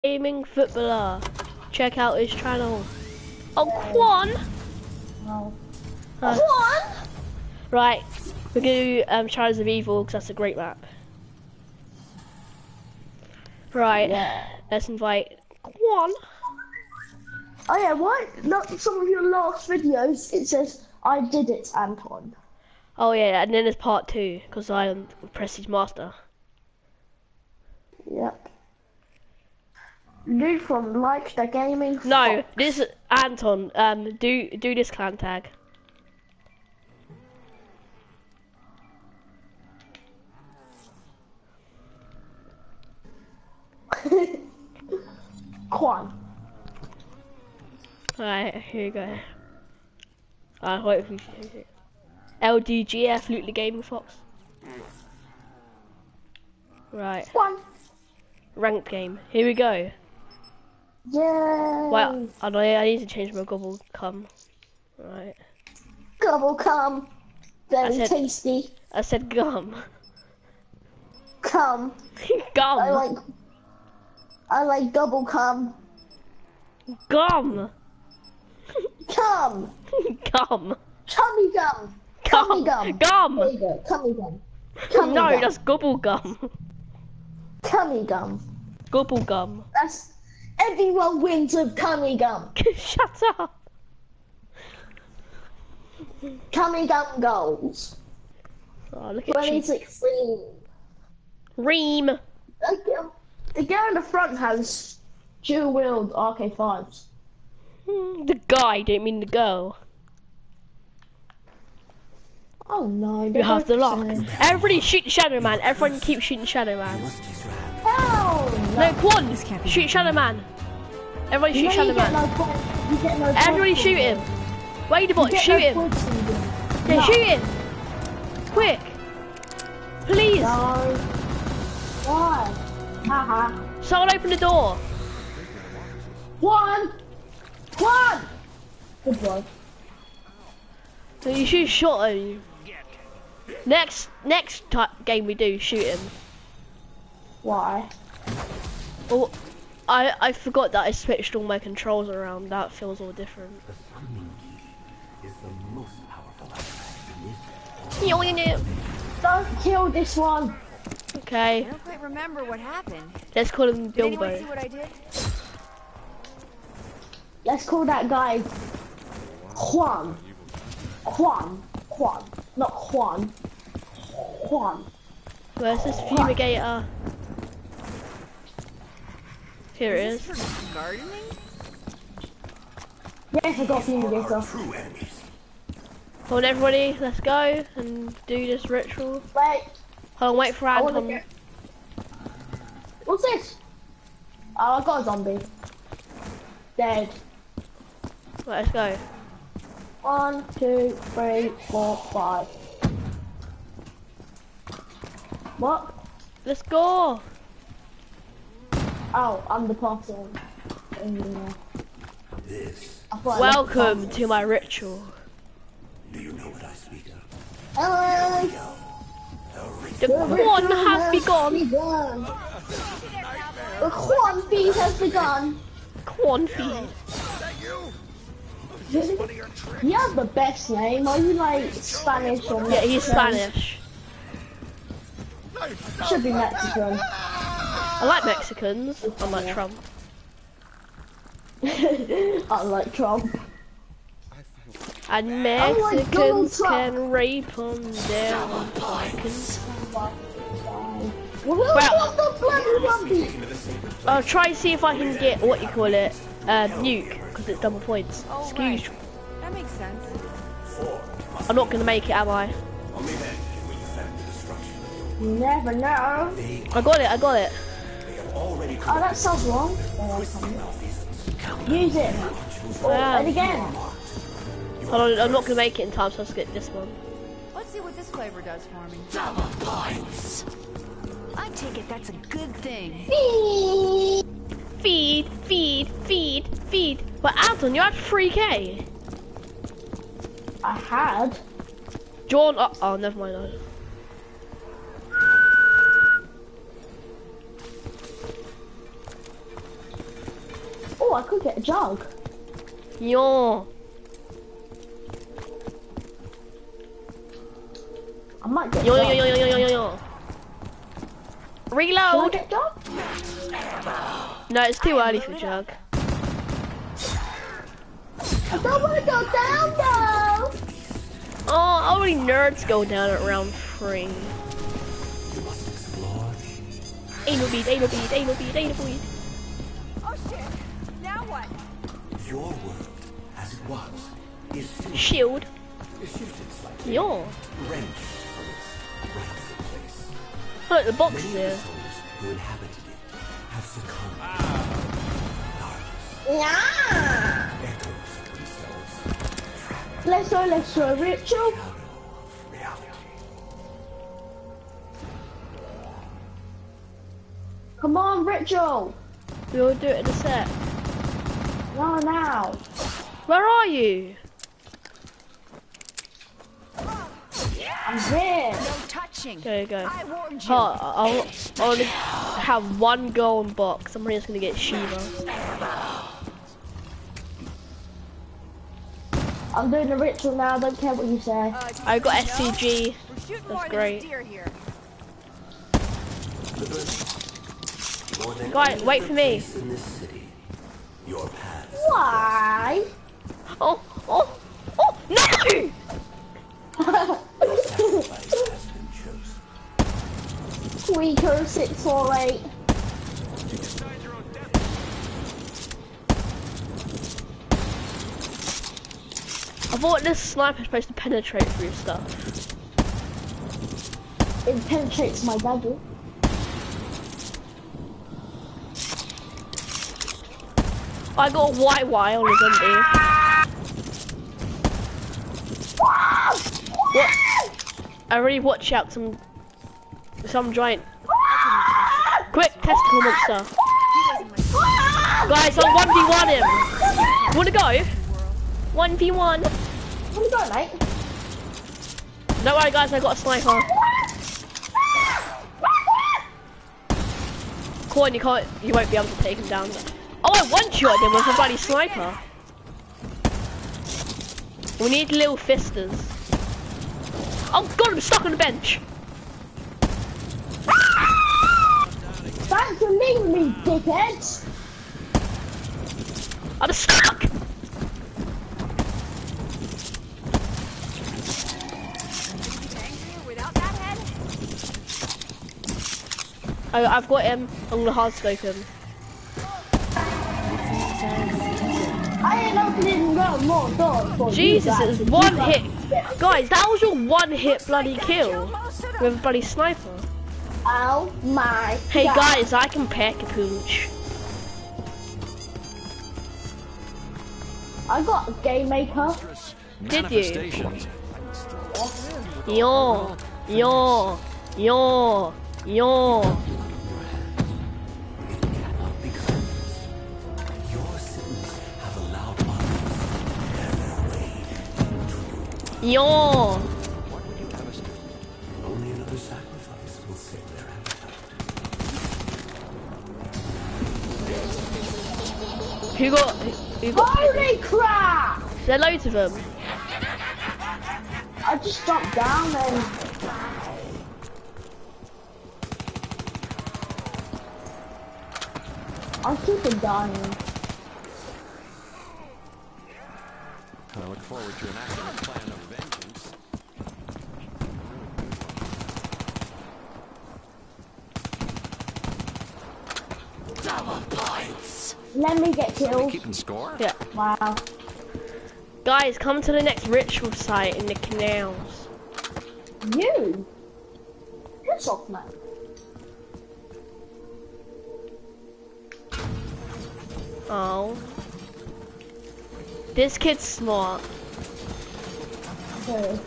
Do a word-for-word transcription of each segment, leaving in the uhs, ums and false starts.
Gaming footballer. Check out his channel. Oh, Quan! No. Uh, Quan! Right, we're gonna do um, Shadows of Evil because that's a great map. Right, Yeah. let's invite Quan. Oh yeah, why not some of your last videos it says I did it, Anton. Oh yeah, and then there's part two because I am Prestige Master. Yep. Dude from Like the Gaming No, Fox. this Anton. Um, do do this clan tag. Quan. Alright, here you go. I hope we L D G F, Loot the Gaming Fox. Right, Quan. ranked game. Here we go. Yay. Well, I know I need to change my gobble cum. Right. Gobble cum. Very said- tasty. I said gum. Cum. Gum. I like I like double cum. Gum. Cum. Gum. Cummy gum. Cummy gum. Gum. There you go. Cummy gum. Cummy No, gum. that's gobble gum. Cummy gum. Gobble gum. That's everyone wins with cummy gum. Shut up. Cummy gum goals. Oh, look at twenty you. sixteen. Ream. The girl, the girl in the front has dual wield R K fives. Hmm, The guy, don't mean the girl. Oh no. You have the lock. Everybody shoot Shadow Man. Everyone keep shooting Shadow Man. Hell no. No, Quan, shoot Shadow Man. Everybody You shoot know Shadow you get Man. no points. You get no Everybody points shoot for him. it. Wait the You bot, get shoot no him. points for it. Yeah, No. shoot him. Quick. Please. No. Why? Haha. Someone open the door. One. One. Good boy. So you should shot him. Next next ti game we do, shoot him. Why? Oh, I I forgot that I switched all my controls around. That feels all different. The summoning key is the most powerful artifact in this. Don't kill this one. Okay, I don't quite remember what happened. let's call him Did anyone see Bilbo. what I did? Let's call that guy Juan. Juan. Juan. Not Juan. Juan. Where's this fumigator? Here it Is is. this for gardening? Yes, I got fumigator. True enemies. Come on, everybody, let's go and do this ritual. Wait. Hold on, wait for I wanna Anton. get... What's this? Oh, I got a zombie. Dead. Right, let's go. One, two, three, four, five. What? Let's go. Oh, I'm the person. Yeah. This. I thought I left the Welcome box. to my ritual. Do you know what I speak of? Hello. The Quan has begun. begun. The Quan feed has begun. Quan feed. You have the best name. Are you like Spanish or Mexican? Yeah, he's Spanish. Should be Mexican. I like Mexicans. Unlike Trump. Unlike Trump. And like Donald Mexicans Trump. can rape on their own fucking. Well, Well- the bloody zombie. I'll try and see if I can get what you call it, uh, nuke, because it's double points. Oh, Excuse. right. That makes sense. I'm not gonna make it, am I? Only then can we defend the destruction. You never know. They, I got it. I got it. they have already Oh, that sounds wrong. twisted malfeasance. Use it. Oh, Yeah. and again. Hold on, I'm not gonna make it in time, so I'll skip this one. Let's see what this flavor does for me. I take it that's a good thing. Feed, feed, feed, feed. But Anton, you're at three K. I had. John, oh, oh never mind. Oh, I could get a jug. Yo. I might get Yo, a yo, jug. yo, yo, yo, yo, yo, yo. Can I Reload. get a jug? No, it's too early for jug. I don't want to go down though. Oh, only nerds go down at round three. You must explore. Anal bead, anal bead, anal bead, anal bead. Oh shit. Now what? Your world, as it was, is still Shield. shifted slightly. Yo. Wrenched from its rightful place. Look, the box is Many there. of the souls who inhabited it have succumbed. Darkness, Yeah. echoes of themselves, Let's go, let's go, Rachel. shadow of reality. Come on, Rachel. We'll do it in a set. No, now. Where are you? I'm here. No touching. There you go. I warned you. Oh, I'll, I'll only have one golden box. I'm just gonna get Shiva. I'm doing the ritual now. I don't care what you say. Uh, just I got so you know, S C G. We're shooting That's more great. than deer here. More than Guys, any wait other for me. place in this city, your paths Why? Oh, oh, oh, no! your sacrifice has been chosen. Tweaker six four eight. I thought this sniper's supposed to penetrate through stuff. It penetrates my dagger. I got a white Y on a zombie. What? I really watch out some some giant. Quick, testicle monster. Guys, I'll one v one him. Wanna go? one v one. Where you going, mate? Don't worry guys, I got a sniper. Corn, you can't, you won't be able to take him down. Oh, I one-shot him with a bloody sniper. We need little fisters. Oh god, I'm stuck on the bench. Thanks for leaving me, dickheads. I'm stuck. Angrier without that head? I, I've got him. I'm gonna hard scope him. I ain't opening no more doors for you Jesus, guys. it's one hit. Guys, that was your one hit bloody kill with a bloody sniper. Oh my Hey God. guys, I can peck a pooch. I got a game maker. Did you? Yo, yo, yo, yo. It cannot be cleansed. Your sins have allowed others their way. Yo. What would you have us do? Only another sacrifice will save their appetite. Who got? Who got? Holy crap! There are loads of them. I just jumped down and I keep it dying. I look forward to enacting a plan of vengeance. Let me get killed. Keeping score? Yeah. Wow. Guys, come to the next ritual site in the canals. You? Piss off, man. Oh. This kid's smart. Okay.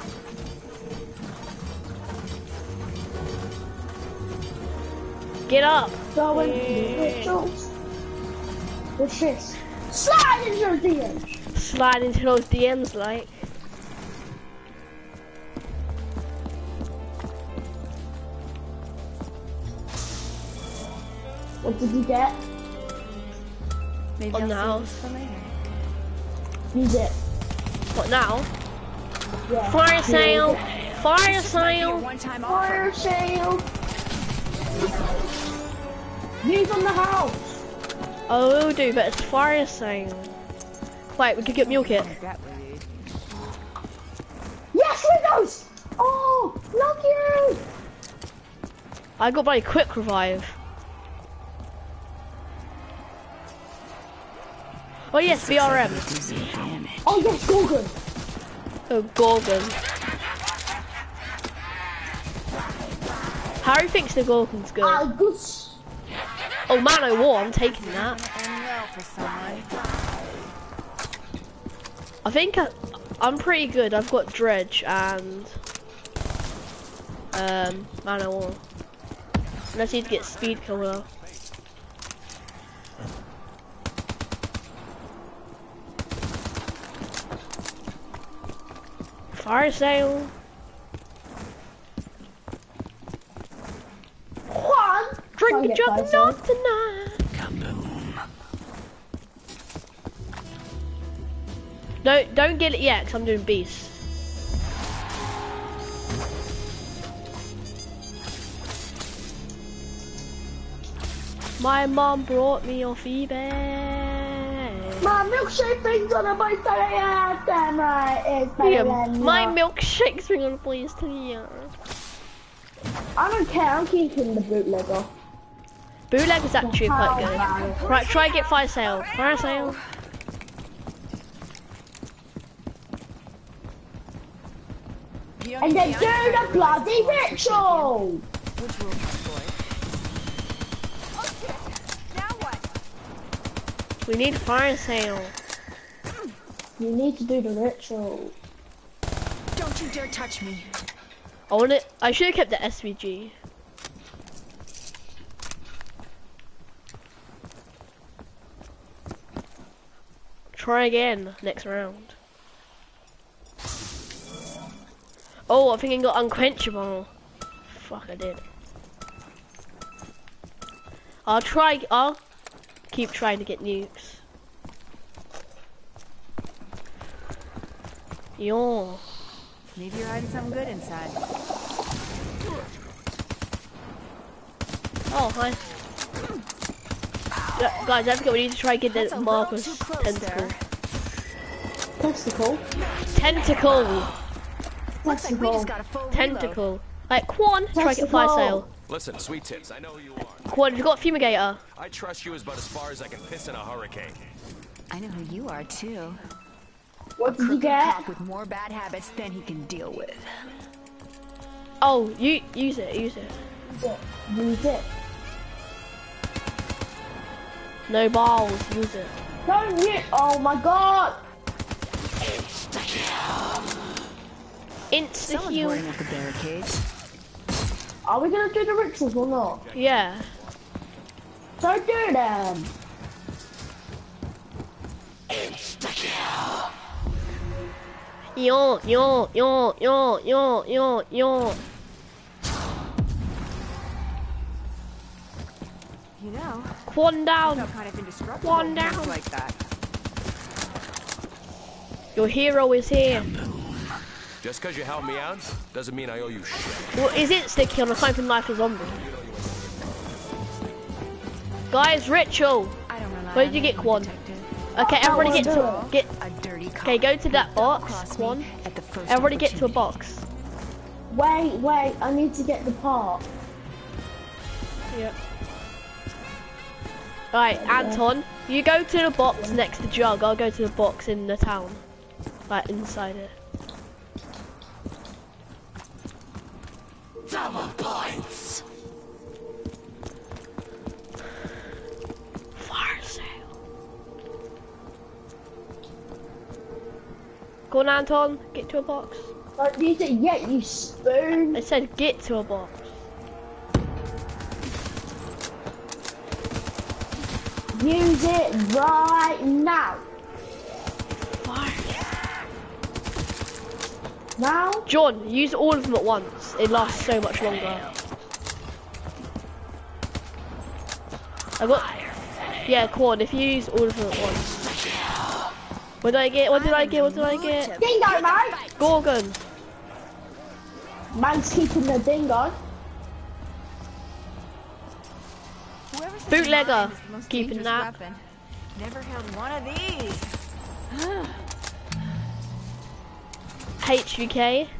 Get up. Go into the rituals. What's this? Slide into your D Ms. Slide into those D Ms like. What did you get? Maybe On I'll the save house. this for later. Use it. What now? Yeah. Fire Use sale! it. Fire Might be a sale! one-time Fire offer. sale. Use on the house. Oh, we'll do, but it's fire sale. Wait, we could get mule kit. That way, dude. Yes, Windows. Oh, look you. I got my quick revive. Oh yes, B R M. Oh yes, Gorgon. Oh, Gorgon. Harry thinks the Gorgon's good. Ah, good. Oh, Man O' War, I'm taking that. And well for someone. I think I, I'm pretty good. I've got Dredge and um, Man O' War. Unless you need to get Speed Killer. Fire sale. Juan. Drink Try a and jug get of fire North tonight. Don't don't get it yet, cause I'm doing beast. My mom brought me off eBay. My milkshake thing's on a bite that damn right. It's better Yeah, than my yours. milkshake's been on the place to the I don't care. I'm keeping the bootlegger. Bootleg is actually quite How good. bad? Right, try and get fire sale. Fire sale. And then do the bloody ritual. Which will boy? Oh shit! Now what? We need fire sale. You need to do the ritual. Don't you dare touch me. I want it. I should have kept the S V G. Try again next round. Oh, I think I got unquenchable. Fuck, I did. I'll try. I'll keep trying to get nukes. Yo. Maybe you're hiding something good inside. Oh, hi. Yeah, guys, don't forget we need to try and get That's a the little Marcus too close tentacle. there. Testicle. Tentacle. Looks like we Testicle. just got a full reload. Tentacle. Like, Quan, try and get fire Testicle. sale. Listen, sweet tits, I know who you are. Quan, have you got a fumigator? I trust you as about as far as I can piss in a hurricane. I know who you are too. What did you Crooked get? cop with more bad habits than he can deal with. Oh, you use it, use it. Use it. Use it. No balls, use it. Don't you? Oh my god. Insta Someone's heal. boarding up the barricades. Are we gonna do the rituals or not? Yeah. So do them. Yo, yo, yo, yo, yo, yo, yo. You know, Quan down. felt kind of indestructible. One moments down. like that. Your hero is here. Just because you helped me out, doesn't mean I owe you shit. Well, is it sticky on a Cloven Life of Zombie? Guys, ritual. I don't rely Where on did you get anyone, Quan? detective. Okay, everybody wanna get do to get. A dirty cop. Okay, go to that who box, double-crossed Quan. me at the first Everybody get to a opportunity. box. Wait, wait. I need to get the part. Yep. Right, Anton, you go to the box next to Jug. I'll go to the box in the town, like inside it. Double points. Fire sale. Go on, Anton. Get to a box. Don't use it yet, you spoon. I said get to a box. Use it right now. Fire. Now. John, use all of them at once. It lasts so much longer. I got. Yeah, quad. If you use all of them at once. What did I get? What did I get? What did I get? Dingo, man! Gorgon. Man's keeping the dingo. Whoever says Bootlegger, mine is the most keeping dangerous that. weapon. Never held one of these. H V K.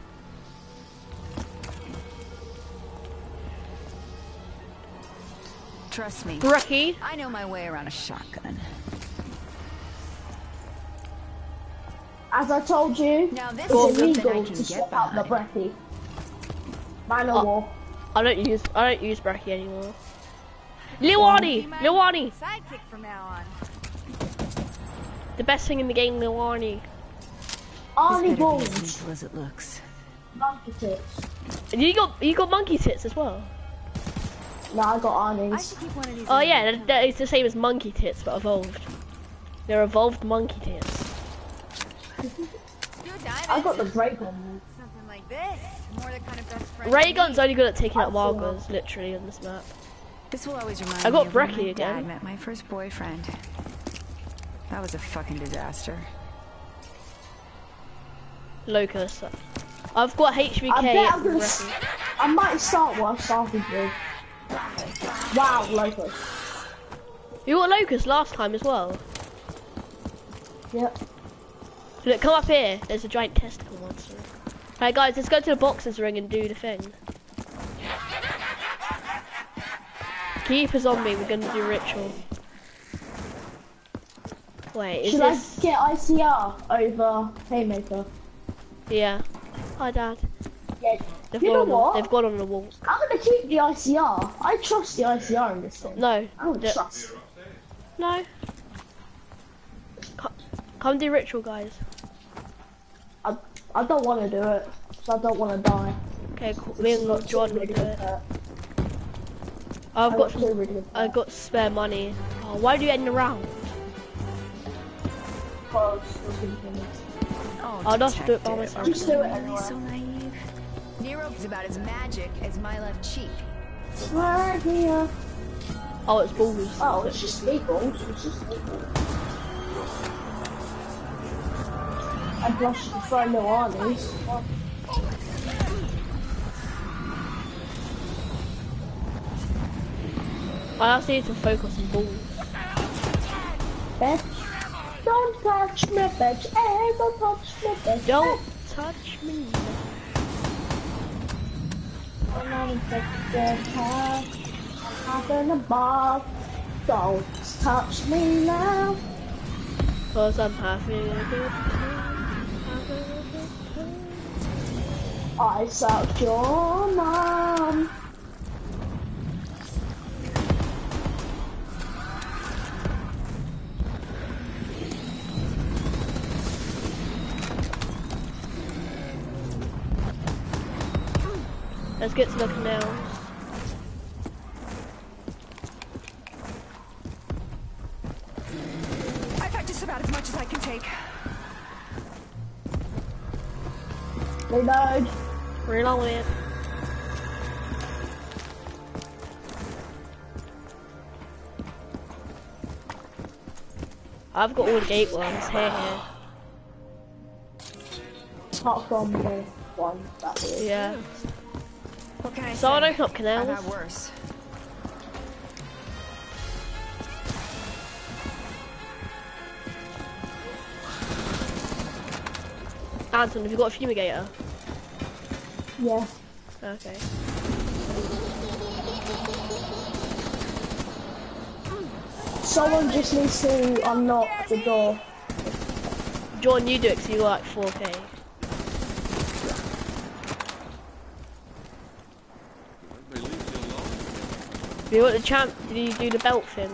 Trust me, Brekkie. I know my way around a shotgun. As I told you, Now this it's is something I illegal can to get swap out the behind. Brekkie. Man of Oh. war. I don't use I don't use Brekkie anymore. Liwani! Be my Liwani! Sidekick from now on. The best thing in the game, Liwani. Arnie This better be as Balls. lethal as it looks. Monkey tits. And you got you got monkey tits as well. No, I got I Arnie's. should keep one of these. Oh in yeah, my that, that is the same as monkey tits but evolved. They're evolved monkey tits. Do a diamond. I got the break on. Something like this. More the kind of best friend. Ray I Gun's need. only good at taking out I wild saw. guns, literally on this map. This will always remind I got me of when Brekkie my again. dad met my first boyfriend. That was a fucking disaster. Locust. I've got H V K. I bet I'm and gonna. Brekkie. s- I might start what I started with. Wow, Locust. You got Locust last time as well. Yep. Look, come up here. There's a giant testicle monster. Alright guys, let's go to the boxers ring and do the thing. Keep a zombie, we're gonna do ritual. Wait, is Should this... I get I C R over Haymaker? Yeah. Hi Dad. Yeah. They've You got know on what? The, they've got on the wall. I'm gonna keep the I C R. I trust the I C R in this thing. No. I don't the- trust. No. Come, come do ritual, guys. I, I don't want to do it. 'Cause I don't want to die. Okay, cool. Me and Got two Jordan will really do good it. pet. I've I got two some... really good I've pet. got spare money. Oh, why do you end the round? Because we're thinking Oh, I'll just do it by detective, myself. are Just do it you really anyway. so naive. Nero's about as magic as my left cheek. it's right here. Oh, it's balls. Oh, it's just equals. It's just equals. I blushed to throw no armies. I also need to focus on balls. Bitch. Don't touch me, bitch. Hey, don't touch me, bitch. Don't touch me. I'm not infected. I'm in a bar. Don't touch me now. Cause I'm having a good time. Having a good time. I sucked your mom. Let's get to the canals. I've had just about as much as I can take. Reload. Reload it. I've got all the gate ones here, here. Apart from the one that is. Yeah. What can I Someone say? open up I've canals. had worse. Anton, have you got a fumigator? Yeah. Okay. Someone just needs to unlock the door. John, you do it because you got like four K. They leave you alone. You got the champ, did you do the belt thing?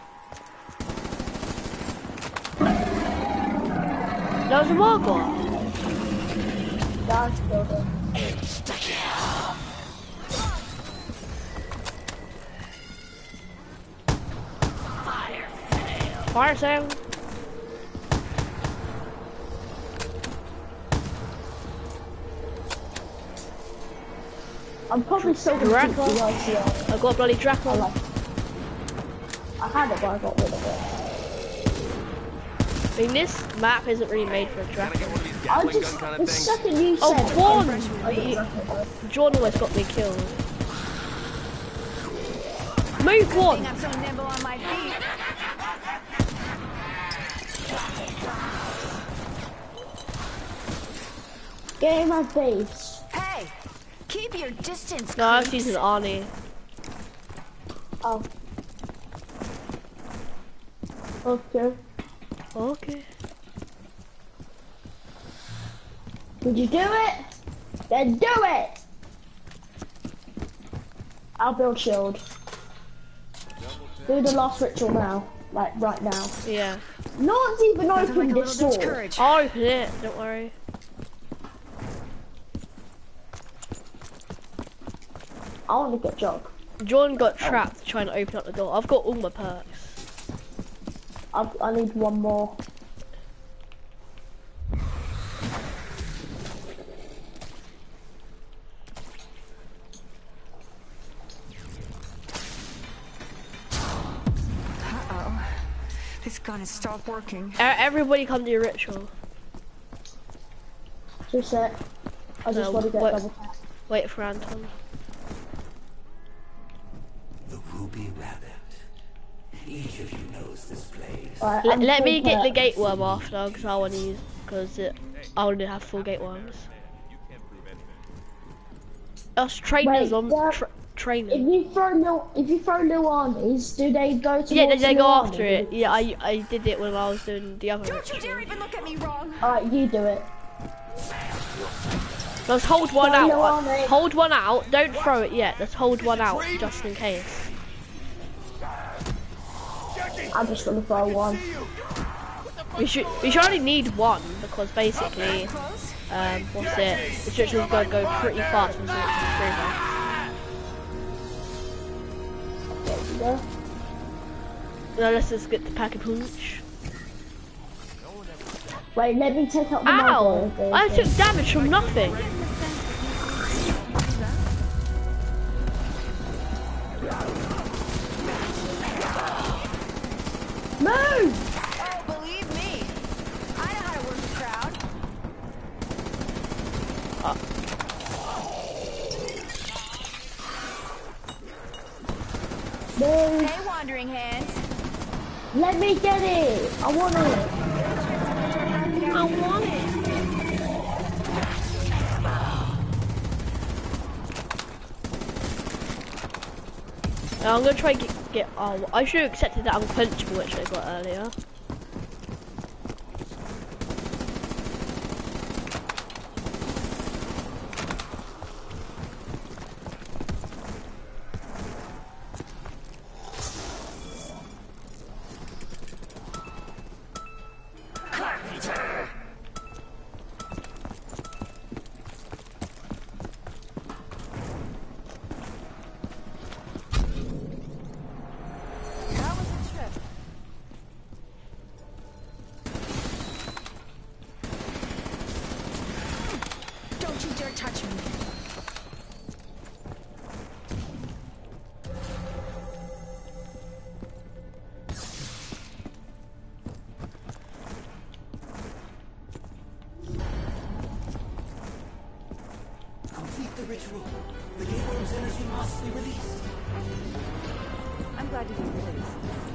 That was a Margot. Down to building. Fire sale. I'm probably still gonna keep Draco. the I C R. I got a bloody I Draco. like. I had it, but I got rid of it. I mean, this map isn't really made for a dragon. I just, the second you Oh, said Vaughn! I got John almost got me killed. Move, Vaughn! I'm so nimble on my feet. Get in my face. Hey, keep your distance. No, I was creeps. using Arnie. Oh. Okay. Okay. Did you do it? Then do it! I'll build shield. Do the last ritual now. Like, right now. Yeah. Not even Nothing open like a this little bit's door. courage. I'll open it, don't worry. I want to get job. John got trapped trying to open up the door. I've got all my perks. I, I need one more. Uh-oh. This gun has stopped working. E- Everybody come to your ritual. Just it. I just No, want to get what- double tap. Wait for Anton. The Ruby Rabbit. Each of you knows this place. Right, Let, I'm let full me get the perks. gate worm after, because I want to use, because it, I want to have full gate worms. Us trainers Wait, on yeah. tra If training. you throw new, if you throw new armies, do they go to? Yeah, they, they go after it. Yeah, I I did it when I was doing the other Don't you ritual. dare even look at me wrong. Alright, you do it. Let's hold one Throw out. your uh, army. Hold one out. Don't throw it yet. Let's hold one out just in case. I'm just gonna throw one. We should we should only need one because basically, Close. um, what's it? The ritual's gonna go pretty fast when it's There you go. Now let's just get the pack of punch. Wait, let me take out the Ow! mother. I took damage from nothing. Move! Oh, believe me, I know how to work the crowd. Move! Hey, wandering hands. Let me get it! I want it! I want it. Now I'm gonna try and get, get oh I should have accepted that unquenchable which I got earlier. How was the trip? Don't you dare touch me. Complete the ritual. The Gateworm's energy must be released. I'm glad to be released.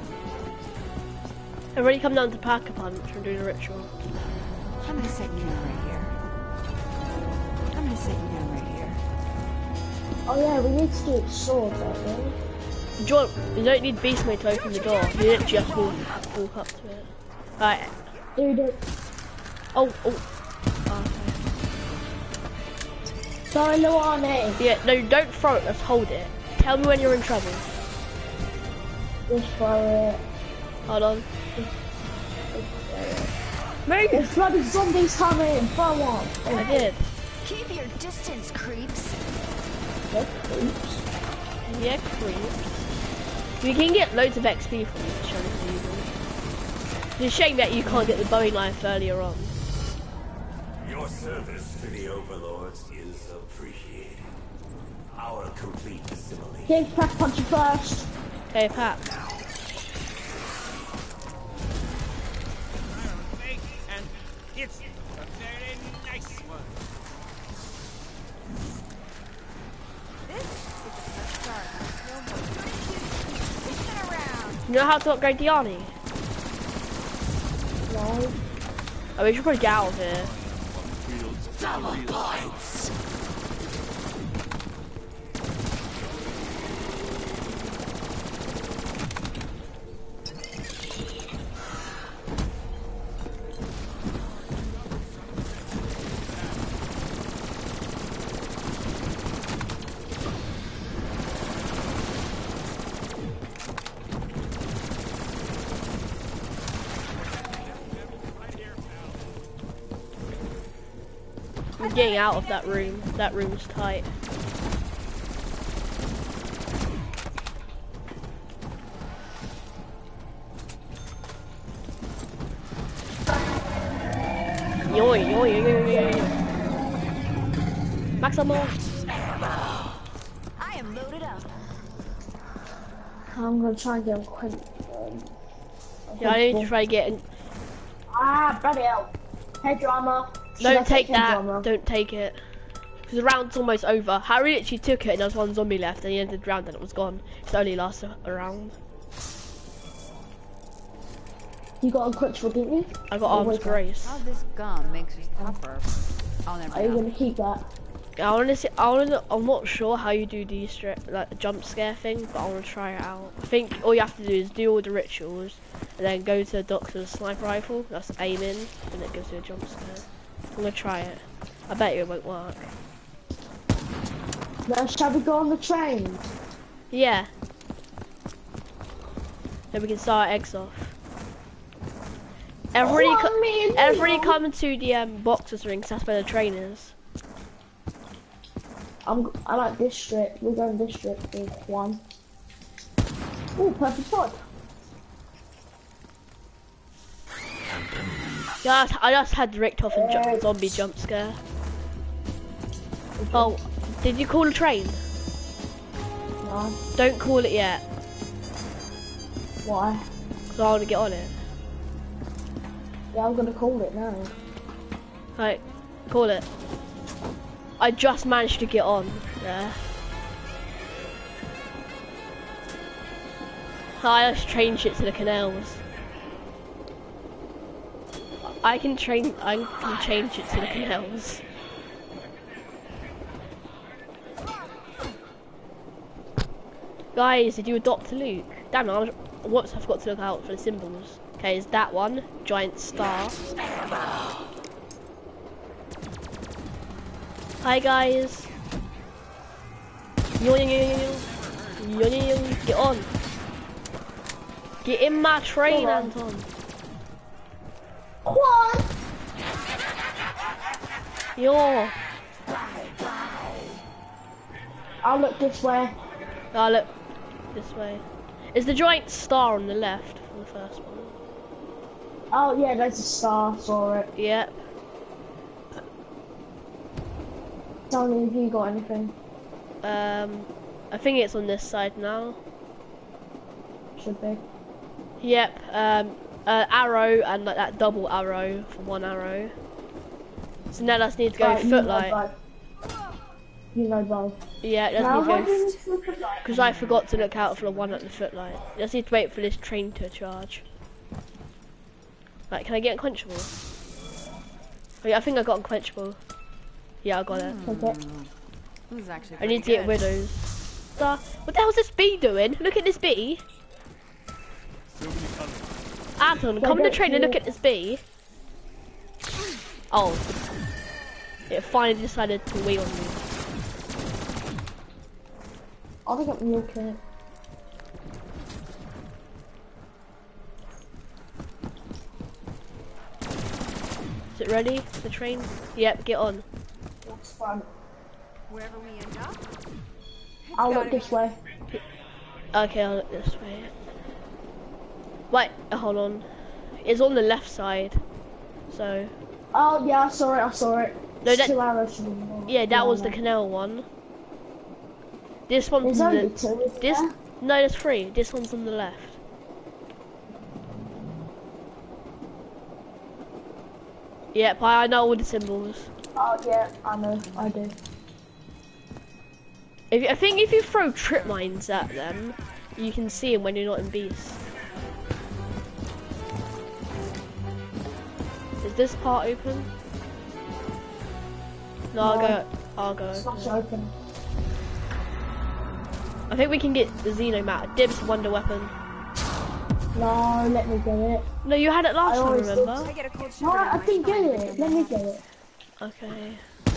I've already come down to pack a punch from doing a ritual. I'm gonna set you down right here. I'm gonna set you down right here. Oh yeah, we need to do it sword, don't we? John, you don't need beast mode to open the door. You literally just walk, walk up to it. Right. Dude, it. Oh, oh. Oh, Throw in the army. okay. Yeah, no, don't throw it. Let's hold it. Tell me when you're in trouble. Just throw it. Hold on. Move! There's bloody zombies coming. Throw one. I did. Keep your distance, creeps. Oops. Yeah, creeps. You can get loads of X P from each other using. It's a shame that you can't get the Bowie knife earlier on. Your service to the overlords is appreciated. Our complete assimilation. Give Pack Puncher first. Okay, Pat. It's a very nice one. This is the first start. No more sticking around. You know how to upgrade the army? No. Oh, we should probably get out of here. Double points. I'm getting out of that room. That room's tight. Yoy, yoy, yoy, yoy, yoy. Maximo. I am loaded up. I'm gonna try and get a quick. Um, Yeah, I need to try to get in. Ah, bloody hell. Head drama. Should I Don't take head that. drama? Don't take it. Because the round's almost over. Harry literally took it and there was one zombie left and he ended the round and it was gone. It only lasted a round. You got unquenchable, didn't you? I got Oh, arms wait, grace. How this gum makes us tougher. I'll never Are you know. gonna keep that? I wanna see, I wanna, I'm not sure how you do the stri- like the jump scare thing, but I wanna try it out. I think all you have to do is do all the rituals and then go to the doctor's sniper rifle. That's aiming and it gives you a jump scare. I'm gonna try it. I bet you it won't work. Now, shall we go on the train? Yeah. Then we can start our eggs off. Everybody, What, co me and everybody Leon? come to the um, boxers rings. That's where the train is. I'm, I like district. We're going district with one. Ooh, perfect spot. Yeah, I just had Rick off and ju zombie jump scare. Oh, did you call a train? No. Don't call it yet, Why? because I want to get on it. Yeah, I'm gonna call it now. Right, call it. I just managed to get on there. I just changed it to the canals. I can train. I can change it to the canals. Guys, did you adopt Luke? Damn, I was, whoops, I forgot to look out for the symbols. Okay, is that one giant star? Hi guys. Yo, yo, yo, yo, yo, yo, yo, yo. Get on. Get in my train, Come on. Anton. What? Yo. I'll look this way. Oh, look this way. Is the giant star on the left for the first one? Oh yeah, there's a star. Saw it. Yep. Tony, have you got anything? Um, I think it's on this side now. Should be. Yep. Um, uh, arrow and like that double arrow for one arrow. So now let's need to go Right, you know footlight. both. You know both. Yeah, let's Now, need to why go. didn't you footlight? Because I forgot to look out for the one at the footlight. Let's need to wait for this train to charge. Right, can I get unquenchable? Oh, yeah, I think I got unquenchable. Yeah, I got it. Okay. This is actually I need to pretty get good. widows. Star. What the hell's this bee doing? Look at this bee. Anton, come on the train and look at this bee. Oh. It finally decided to wheel on me. I'll get milk in it. Is it ready? The train? Yep, get on. That's fun. Wherever we end up. I'll look this way. Okay, I'll look this way. Wait, uh, hold on. It's on the left side. So, Oh yeah, I saw it. I saw it. No, It's that- two arrows from the wall. yeah, that was the no. canal one. This one's There's on only the... two. isn't This... there? No, there's three. This one's on the left. Yep, I I know all the symbols. Oh yeah, I know, I do. If I think if you throw trip mines at them, you can see them when you're not in beast. Is this part open? No, I'll No. go. I'll go. It's not open. open. I think we can get the Xenomat. Dibs wonder weapon. No, let me get it. No, you had it last I time, always remember? I get a cold No, shoulder. I didn't get it. Let me get it. Okay.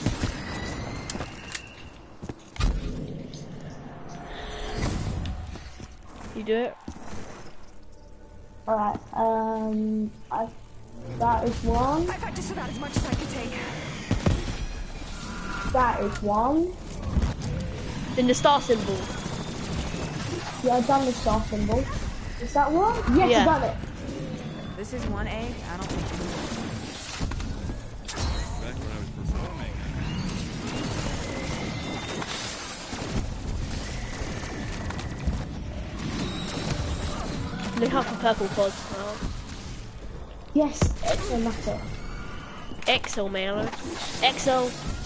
You do it? Alright, um, I, that is one. I've had just about as much as I could take. That is one. Then the star symbol. Yeah, I've done the star symbol. Is that one? Yes, Yeah. I've done it. This is one egg. I don't think. Back when I was performing. Look out for purple pods now. Yes, excellent matter. Exo, man. Exo.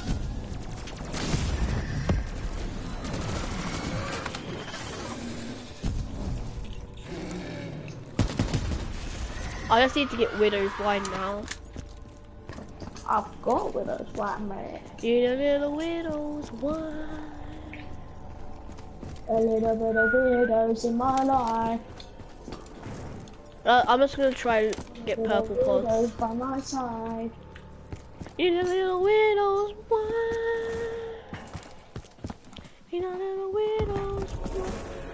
I just need to get Widow's Wine now. I've got Widow's Wine, mate. Get a little Widow's Wine. A little bit of widows in my life. Uh, I'm just gonna try to get Little purple pods. widows by my side. Get a little Widow's Wine. Get a little Widow's Wine.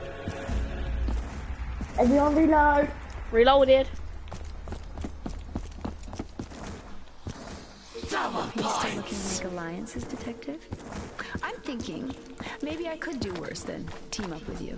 Everyone reload. Reloaded. Are you still looking to make alliances, detective? I'm thinking maybe I could do worse than team up with you.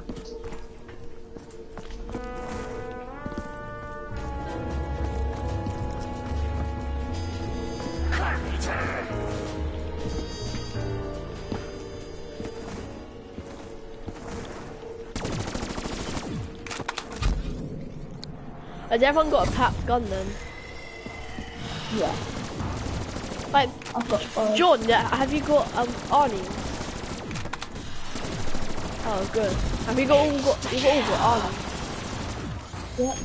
Has everyone got a pap gun then? Yeah, Like, I've got five. John, yeah, have you got um Arnie? Oh, good. Have you got all got you've all got Arnie? Yep.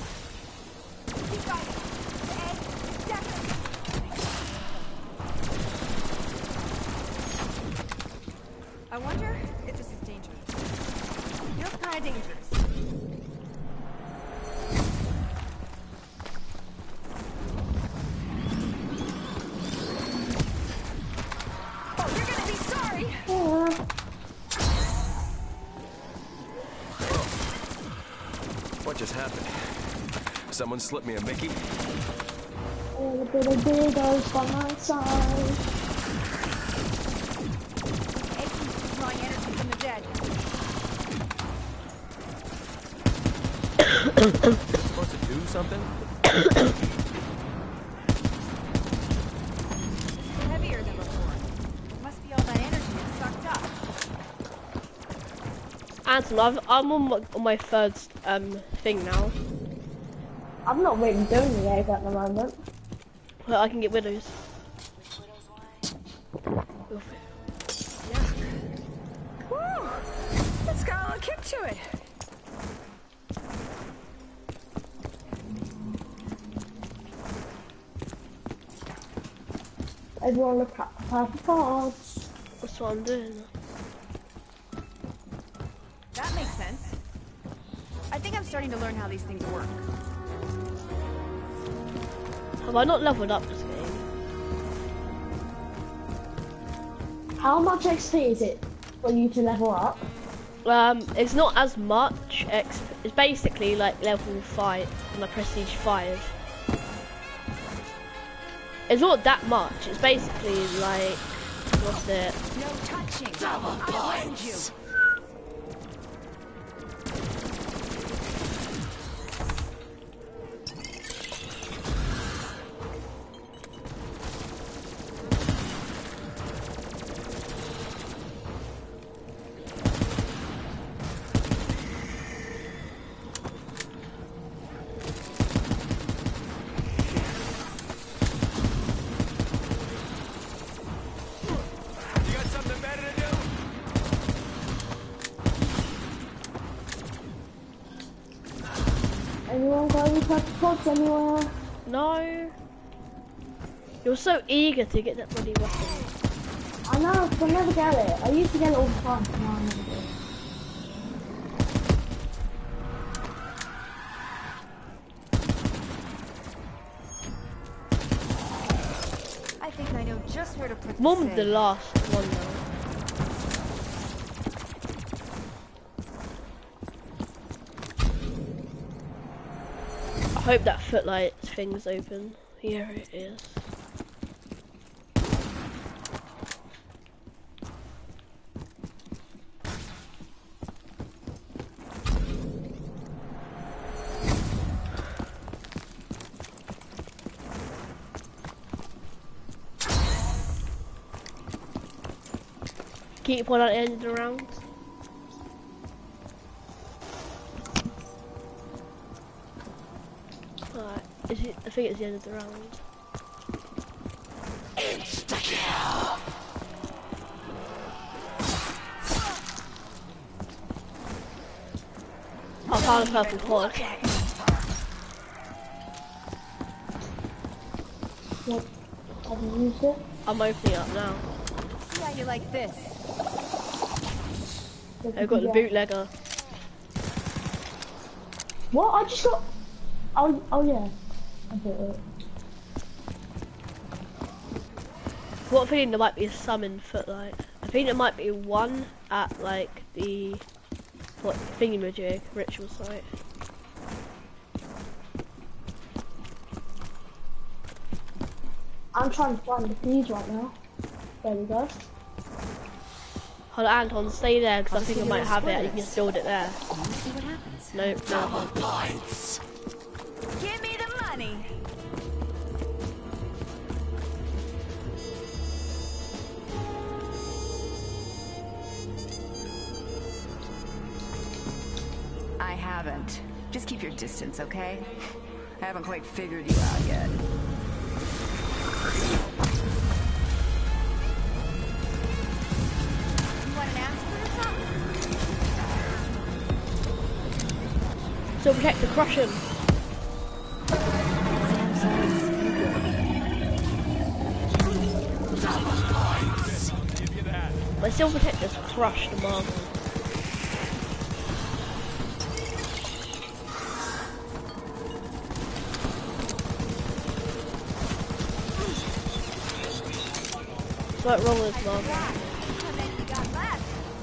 I wonder if this is dangerous. Feels kind of dangerous. Oh, you're gonna be sorry. Yeah. What just happened? Someone slipped me a Mickey? A little bit of widows by my side. Keeps drawing energy from the dead. Supposed to do something? Heavier than before. Must be all that energy that's sucked up. Anton, I've, I'm on my, on my third um thing now. I'm not really doing the egg at the moment. Well, I can get widows. Woo! It's got a little kick to it. Everyone look at the purple pods. That's what I'm doing. That makes sense. I think I'm starting to learn how these things work. Have I not leveled up this game? How much X P is it for you to level up? Um, it's not as much. X it's basically like level five, like prestige five. It's not that much. It's basically like what's it? No touching. Double points. pods anywhere? No. You're so eager to get that bloody weapon. I know, but I never get it. I used to get it all the time, but now I never do. I think I know just where to put Mum's this the egg. last one though. I hope that footlight thing's open. Here it is. Keep one at the end of the round. Alright, is it, I think it's the end of the round. Insta-kill! I found a purple pod. What? Have you used it? I'm opening it up now. See how you like this? I've got the bootlegger. What? I just got... Oh, oh yeah. I bought it. What feeling there might be a summon footlight. I think there might be one at like the what thingamajig ritual site. I'm trying to find the keys right now. There we go. Hold on, Anton, stay there because I think I might have it and you can just build it there. See what happens. No, no. Points. Give me the money. I haven't. Just keep your distance, okay? I haven't quite figured you out yet. You want an answer or something? So protect the Crucian. Give you that. My silver protector's crushed the marble. What's wrong with this marble? How many you got left?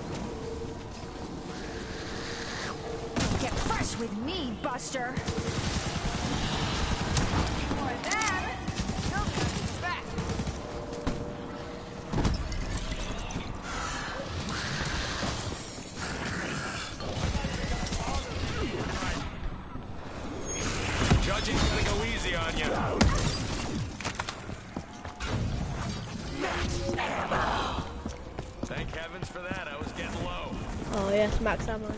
Get fresh with me, Buster. More of them. They'll be on his back. Judging's gonna go easy on you. Thank heavens for that. I was getting low. Oh yes, max ammo.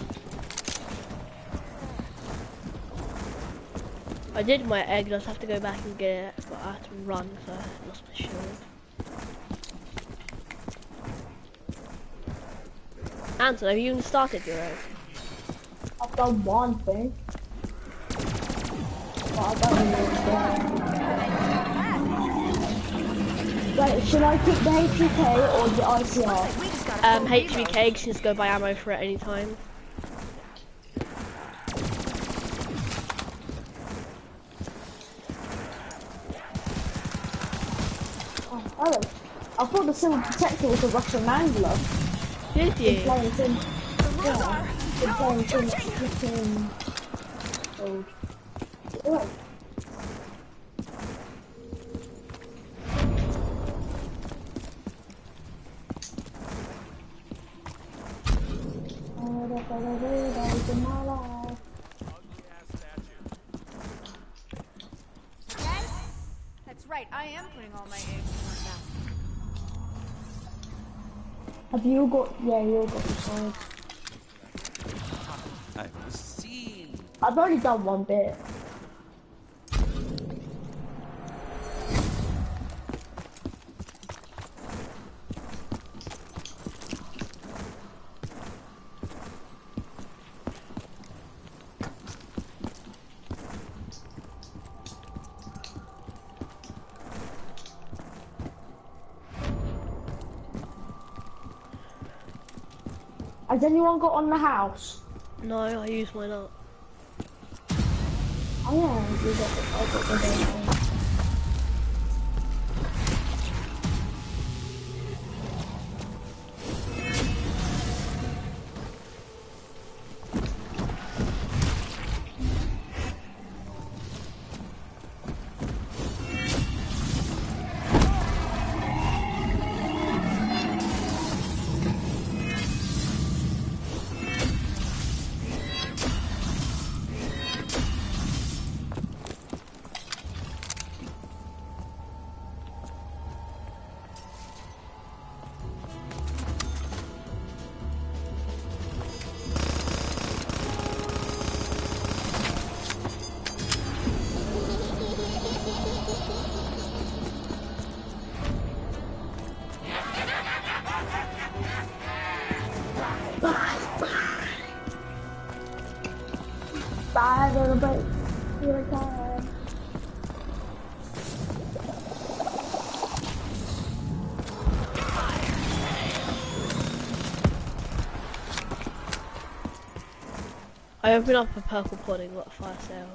I did my egg, I just have to go back and get it, but I had to run, so I lost my shield. Anton, have you even started your egg? I've done one thing. But I don't know what's Wait, should I pick the H V K or the I C R? We just got a Um, full H V K, reload. you can just go buy ammo for it anytime. Oh, hello. I thought the Silver Protector was a Russian Mangler. Did Been you? playing since. Yeah, been playing since flipping old. Oh. In my life. Again? That's right, I am putting all my eggs in one basket. Have you got? Yeah, you got the side. I've seen. I've only done one bit. Has anyone got on the house? No, I use mine up. Oh yeah, you got it. I got the other. Bye, little bit. Here I come. I opened up a purple pod and got a fire sale.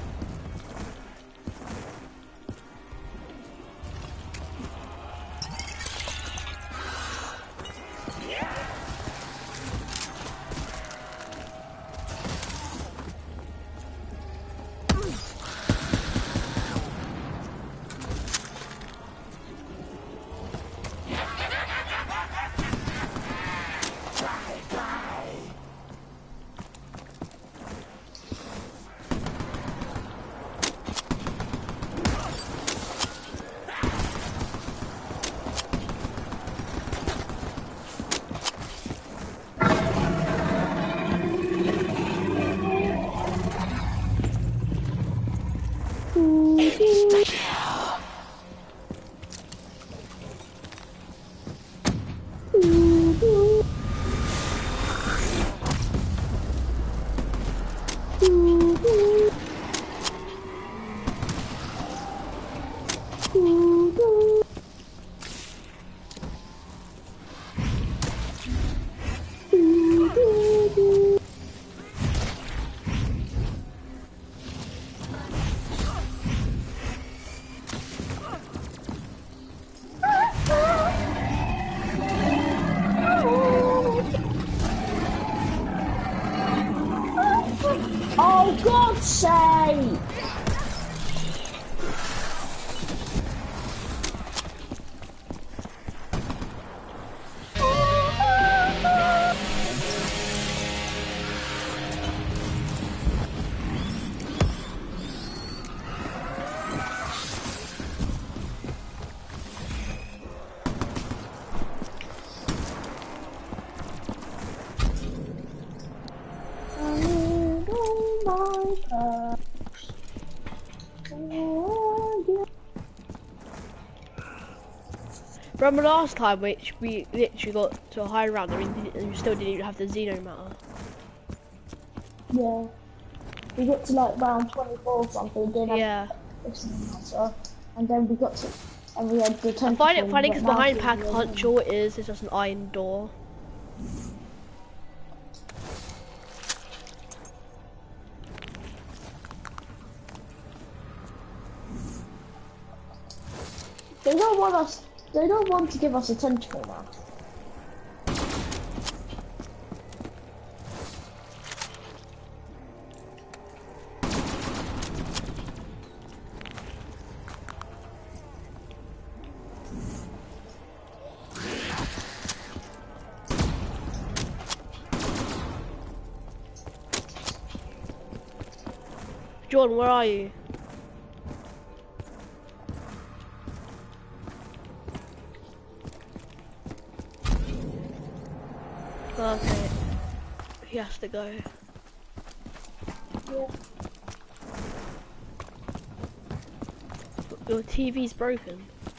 Oh, God's sake! Remember last time which we literally got to a high round and we, we still didn't even have the Xeno matter? Yeah. We got to like round twenty-four or something, didn't Yeah. matter. And then we got to, and we had the I ten. find it funny because behind Pack Punch all it is is just an iron door. They don't want us. They don't want to give us a tentacle now. Jordan, where are you? Okay, he has to go. Yeah. Your T V's broken.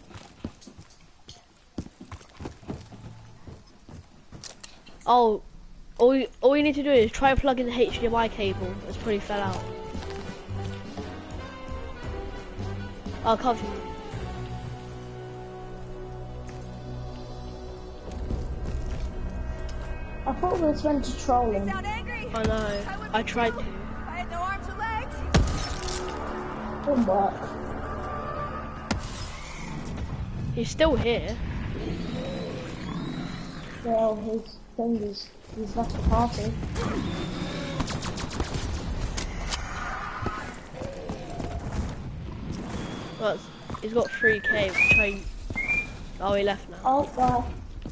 Oh, all you, all you need to do is try and plug in the H D M I cable. It's pretty fell out. I'll cover you. I thought we was meant to troll him. I know. I tried to. I had no arms or legs. Didn't work. He's still here. Well, his thing is, he's left the party. Well, it's- he's got three K. We'll try and... Oh, he left now. Oh, well.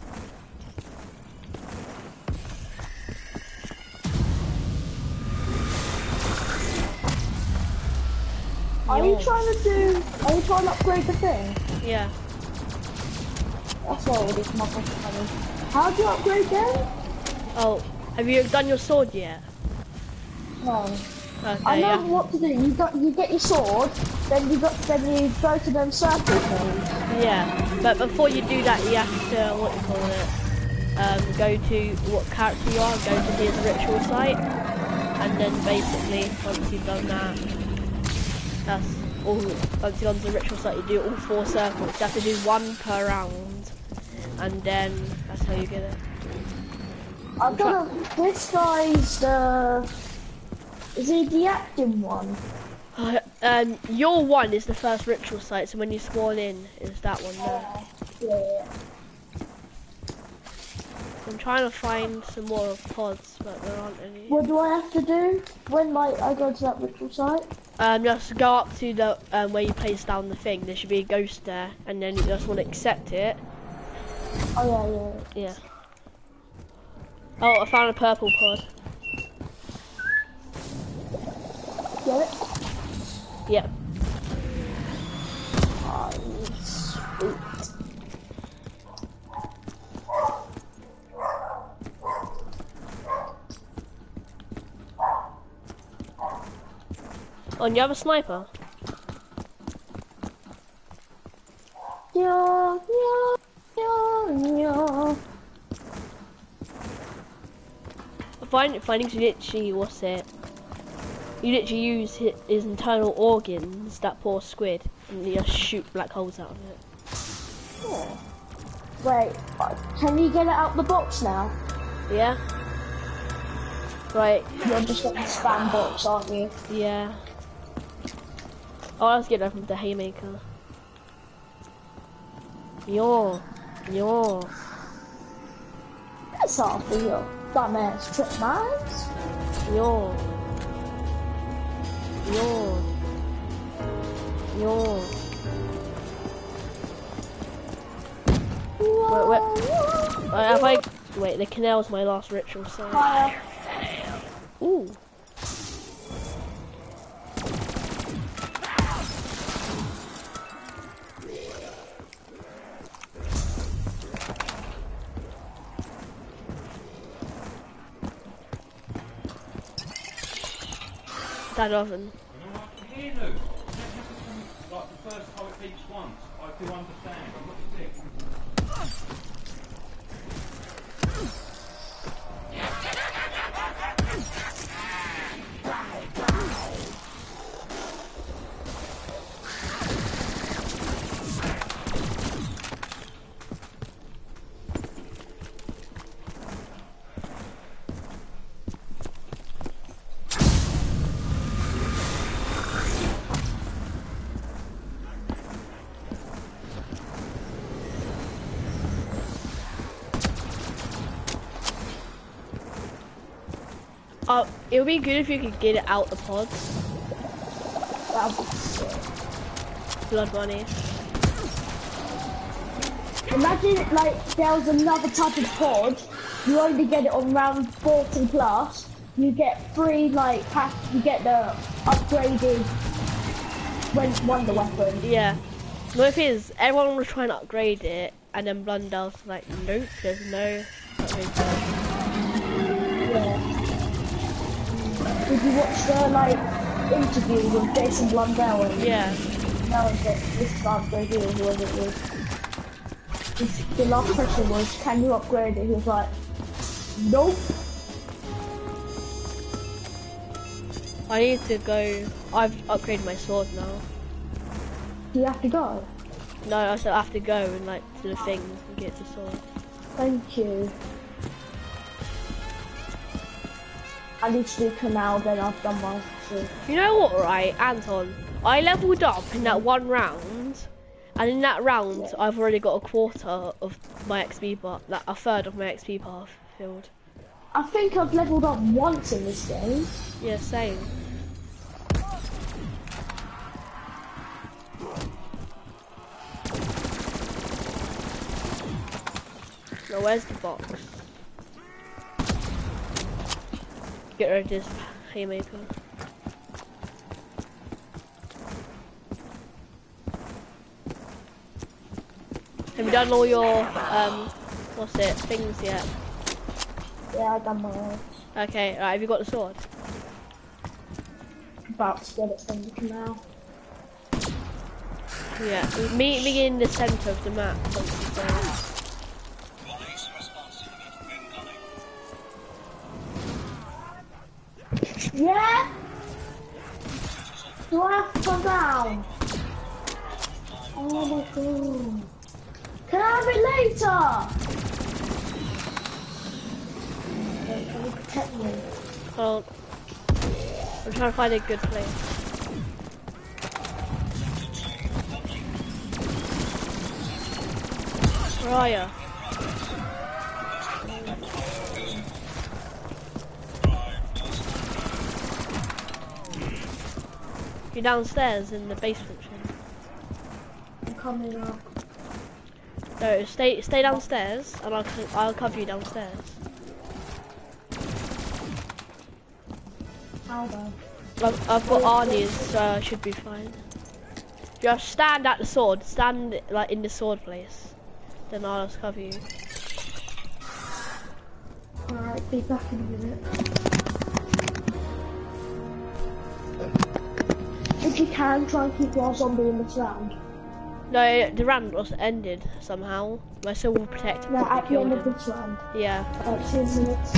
Are you Yo. trying to do, are you trying to upgrade the thing? Yeah. That's what all these motherfuckers coming. How do you upgrade them? Oh, have you done your sword yet? No. Okay, I know yeah. what to do. You got, you get your sword, then you got, then you go to them circle things. Yeah, but before you do that, you have to, what you call it, um, go to what character you are, go to his ritual site, and then basically, once you've done that, that's all, once you've gone to the ritual site, you do all four circles. You have to do one per round, and then that's how you get it. I've got a, this guy's the, is he the acting one? Uh, um, your one is the first ritual site, so when you spawn in, is that one there. Yeah. I'm trying to find some more pods, but there aren't any. What do I have to do when like I go to that ritual site? Um, just go up to the um, where you place down the thing. There should be a ghost there, and then you just want to accept it. Oh yeah, yeah. Yeah. Oh, I found a purple pod. Get it? Yep. Oh, sweet. Oh, and you have a sniper? Yeah, yeah, yeah, yeah. Find finding you literally, what's it? You literally use his, his internal organs, that poor squid, and you just shoot black holes out of it. Oh. Wait, uh, can you get it out the box now? Yeah? Right, You're just getting the spam box, aren't you? yeah. Oh, let's get that from the haymaker. Yo, yo. That's all for your dumbass trip mines. Yo. Yo. Yo. Wait, wait. Uh, if I wait, the canal's my last ritual site. Fire. Ooh. That oven. Here, Lou. Like the first time it beats once, I do understand. What do you think? Uh, it would be good if you could get it out the pods. That'd be sick. Blood money. Imagine like there was another type of pod. You only get it on round forty plus. You get free like pack. You get the upgraded when wonder weapon. Yeah. No, if it is, everyone was trying to upgrade it, and then Blundel's like, nope, there's no upgrade there. Yeah. Did you watch the like interview with Jason Blundell? And Yeah. now it's like, this is upgraded or whoever it was. This, the last question was, can you upgrade it? He was like, nope. I need to go. I've upgraded my sword now. Do you have to go? No, I said I have to go and like to the things and get the sword. Thank you. I need to do canal, then I've done my sword. You know what, right, Anton? I leveled up in that one round, and in that round, yeah. I've already got a quarter of my X P bar, like a third of my X P bar filled. I think I've leveled up once in this game. Yeah, same. Now, where's the box? Get rid of this haymaker. Have you done all your, um, what's it, things yet? Yeah, I've done my own. Okay, right, have you got the sword? About to get it from the canal. Yeah, meet me in the centre of the map. Yeah? Do I have to come down? Oh my god. Can I have it later? Okay, can you protect me? Well, I'm trying to find a good place. Where are you? You're downstairs in the basement. I'm coming up. No, stay stay downstairs, and I'll I'll cover you downstairs. How though? I've, I've got Arnie's, so I should be fine. Just stand at the sword. Stand like in the sword place. Then I'll just cover you. Alright, be back in a minute. If you can, try and keep your zombie in this round. No, the round was ended somehow. My sword will protect him. No, at the end of him. this round. Yeah. Like two minutes.